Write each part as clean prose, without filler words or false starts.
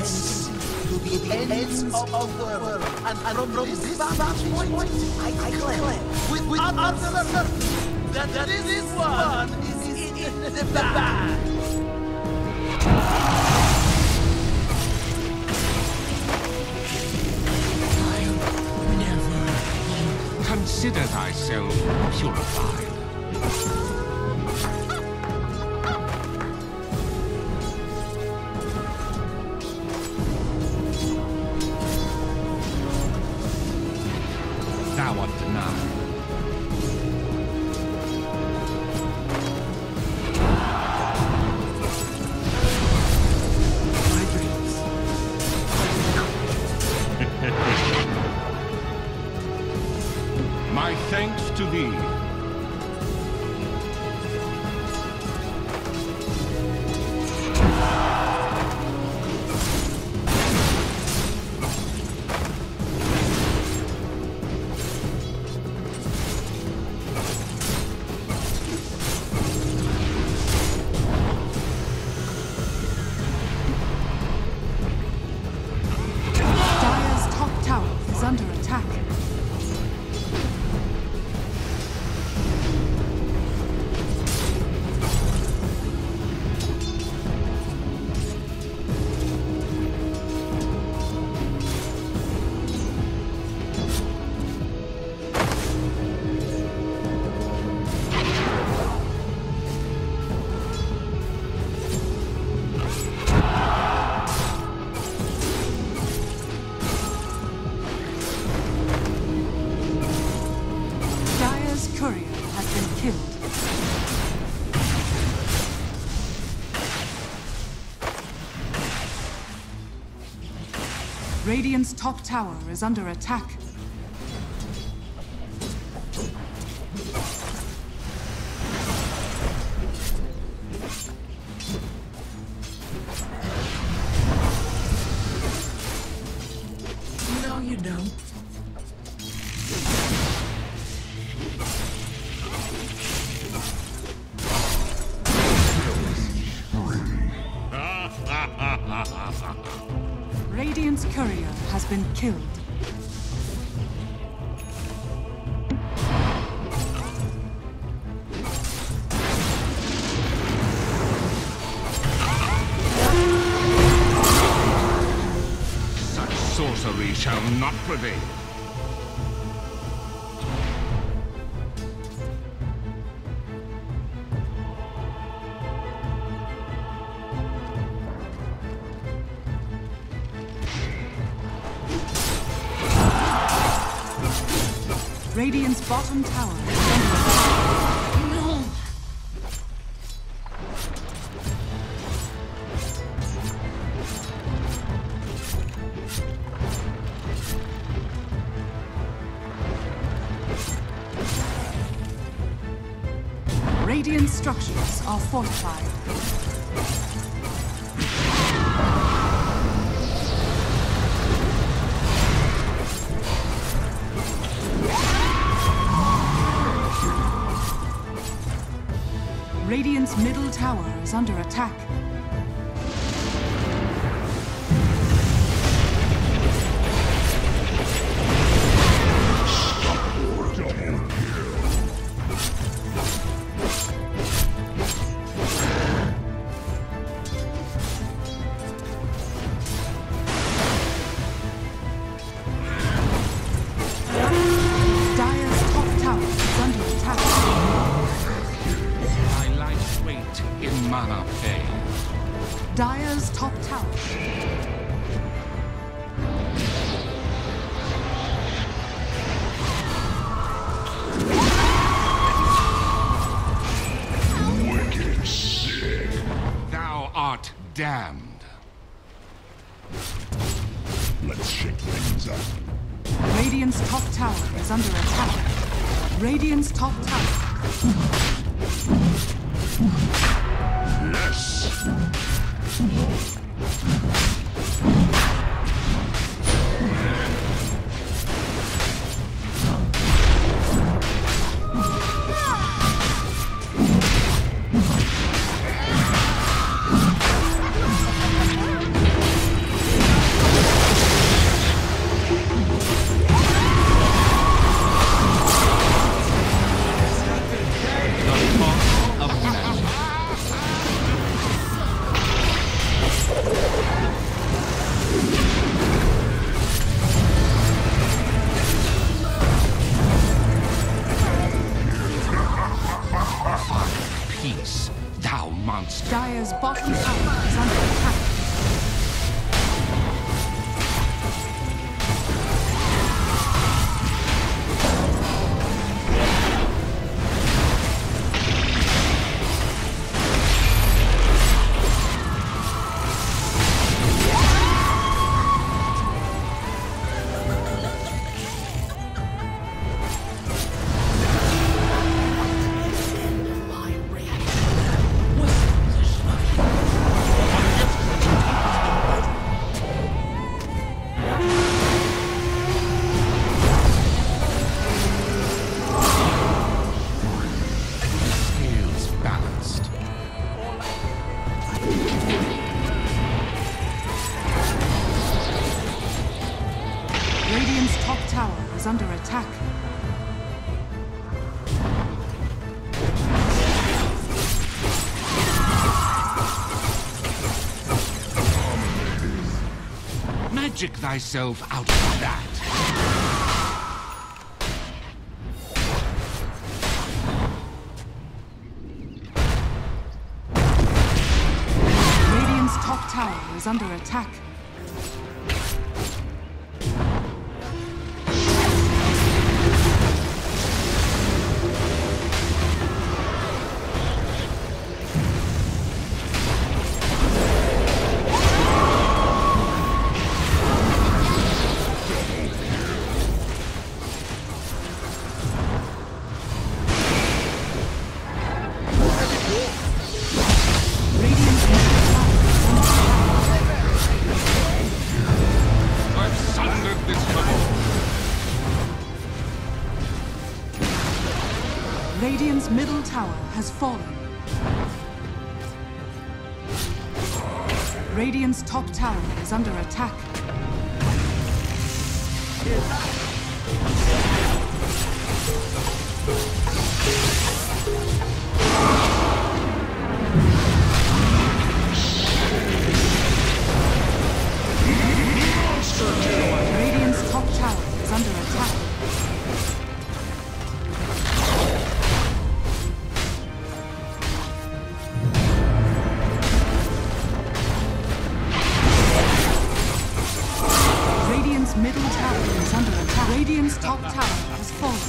extends to the ends of the world. And from this vantage point, I declare with utter certainty that this one is in the bag. Consider thyself purified. Thou art denied. My dreams. My thanks to thee. Dire's top tower is under attack. Dire's courier has been killed. Radiant's top tower is under attack. No, you don't. Radiant's courier has been killed. Such sorcery shall not prevail. Radiant's bottom tower is under attack. No. Radiant structures are fortified. Radiant's middle tower is under attack. Dire's top tower is under attack. Thy life's weight in mana fade. Dire's top tower. Wicked sick. Thou art damned. Let's shake things up. Radiant's top tower is under attack. Radiant's top tower. Yes. Radiant's top tower is under attack. Magic thyself out of that. Radiant's top tower is under attack. I've sundered this cabal. Radiant's middle tower has fallen. Radiant's top tower is under attack. Radiant's top tower is under attack. Radiant's middle tower is under attack. Radiant's top tower has fallen.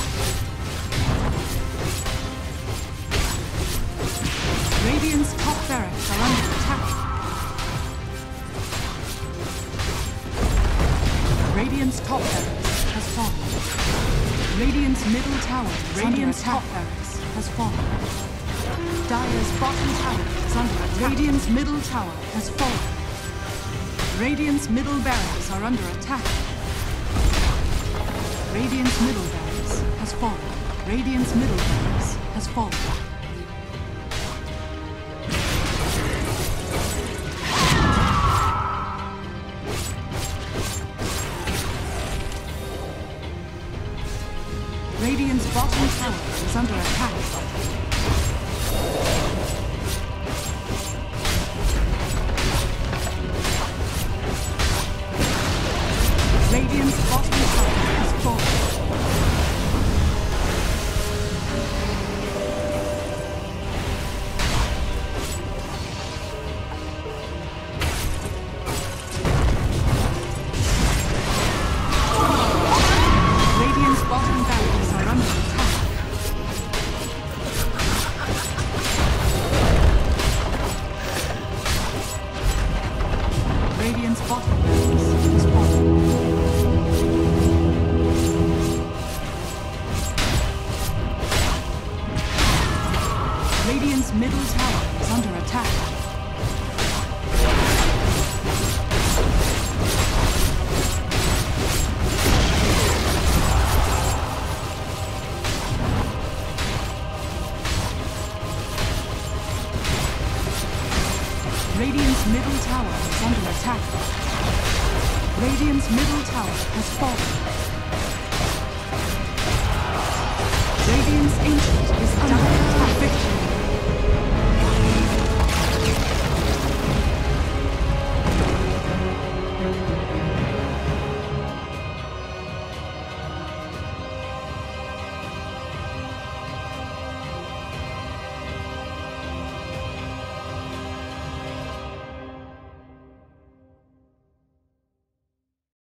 Radiant's top barracks are under attack. Radiant's top barracks has fallen. Radiant's middle tower is under attack. Top barracks has fallen. Dire's bottom tower is under attack. Radiant's middle tower has fallen. Radiant's middle barracks are under attack. Radiant's middle barracks has fallen. Radiant's middle barracks has fallen. Radiant's bottom tower is under attack. Radiant's bottom tower has fallen. Radiant's bottom barracks are under attack. Radiant's bottom barracks is fallen. Radiant's middle tower is under attack. Radiant's middle tower is under attack. Radiant's middle tower has fallen.